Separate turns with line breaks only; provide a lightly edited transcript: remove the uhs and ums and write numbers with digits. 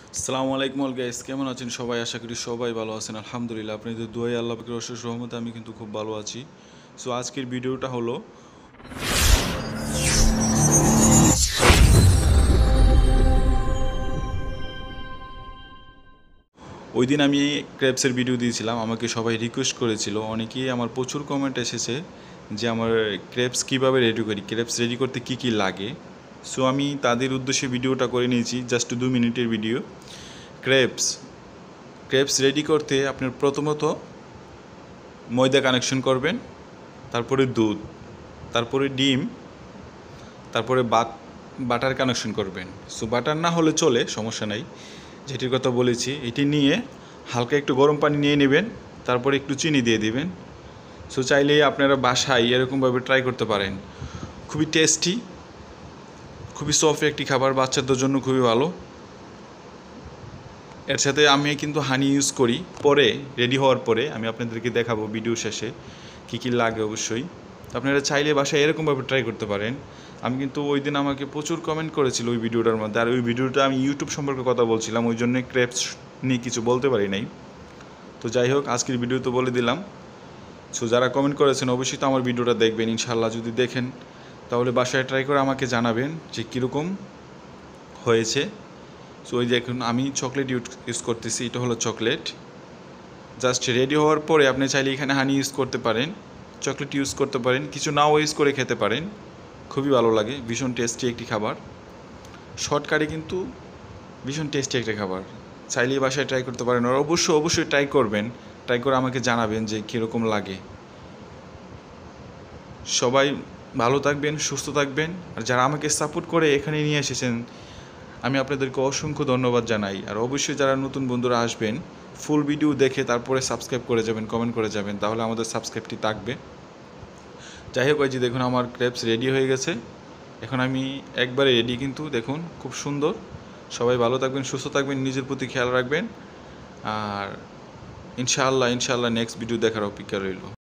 আসসালামু আলাইকুম all guys, কেমন আছেন সবাই? আশা করি সবাই ভালো আছেন। আলহামদুলিল্লাহ, আপনাদের দোয়ায় আল্লাহ পাকের অশেষ রহমতে আমি কিন্তু খুব ভালো আছি। সো আজকের ভিডিওটা হলো ওই দিন আমি ক্রেপসের ভিডিও দিয়েছিলাম, আমাকে সবাই রিকোয়েস্ট করেছিল, অনেকেই আমার প্রচুর কমেন্ট এসেছে যে আমার ক্রেপস কীভাবে রেডি করি, ক্রেপস রেডি করতে কী কী লাগে। সো আমি তাদের উদ্দেশ্যে ভিডিওটা করে নিয়েছি, জাস্ট 2 মিনিটের ভিডিও। ক্রেপস ক্রেপস রেডি করতে আপনার প্রথমত ময়দা কানেকশন করবেন, তারপরে দুধ, তারপরে ডিম, তারপরে বাটার কানেকশন করবেন। সো বাটার না হলে চলে, সমস্যা নাই, যেটির কথা বলেছি এটি নিয়ে হালকা একটু গরম পানি নিয়ে নেবেন, তারপরে একটু চিনি দিয়ে দিবেন। সো চাইলে আপনারা বাসায় এরকমভাবে ট্রাই করতে পারেন। খুবই টেস্টি, খুবই সফট একটি খাবার, বাচ্চাদের জন্য খুবই ভালো। এর সাথে আমি কিন্তু হানি ইউজ করি। পরে রেডি হওয়ার পরে আমি আপনাদেরকে দেখাবো ভিডিও শেষে কী কী লাগে। অবশ্যই আপনারা চাইলে বাসায় এরকমভাবে ট্রাই করতে পারেন। আমি কিন্তু ওই দিন আমাকে প্রচুর কমেন্ট করেছিল ওই ভিডিওটার মধ্যে, আর ওই ভিডিওটা আমি ইউটিউব সম্পর্কে কথা বলছিলাম, ওই জন্যই ক্রেপস নিয়ে কিছু বলতে পারি নাই। তো যাই হোক, আজকের ভিডিও তো বলে দিলাম। সো যারা কমেন্ট করেছেন অবশ্যই তো আমার ভিডিওটা দেখবেন ইনশাআল্লাহ। যদি দেখেন তাহলে বাসায় ট্রাই করে আমাকে জানাবেন যে কীরকম হয়েছে। সো ওই দেখুন আমি চকলেট ইউজ করতেছি, এটা হলো চকলেট। জাস্ট রেডি হওয়ার পরে আপনি চাইলে এখানে হানি ইউজ করতে পারেন, চকলেট ইউজ করতে পারেন, কিছু নাও ইউজ করে খেতে পারেন। খুবই ভালো লাগে, ভীষণ টেস্টি একটি খাবার। শর্টকাটে কিন্তু ভীষণ টেস্টি একটা খাবার, চাইলে বাসায় ট্রাই করতে পারেন। আর অবশ্যই ট্রাই করবেন, ট্রাই করে আমাকে জানাবেন যে কীরকম লাগে। সবাই ভালো থাকবেন, সুস্থ থাকবেন। আর যারা আমাকে সাপোর্ট করে এখানে নিয়ে এসেছেন আমি আপনাদেরকে অসংখ্য ধন্যবাদ জানাই। আর অবশ্যই যারা নতুন বন্ধুরা আসবেন ফুল ভিডিও দেখে তারপরে সাবস্ক্রাইব করে যাবেন, কমেন্ট করে যাবেন, তাহলে আমাদের সাবস্ক্রাইবটি থাকবে। যাই হোক, ওই যে দেখুন আমার ক্রেপস রেডি হয়ে গেছে। এখন আমি একবারে রেডি, কিন্তু দেখুন খুব সুন্দর। সবাই ভালো থাকবেন, সুস্থ থাকবেন, নিজের প্রতি খেয়াল রাখবেন। আর ইনশাআল্লাহ নেক্সট ভিডিও দেখার অপেক্ষা রইল।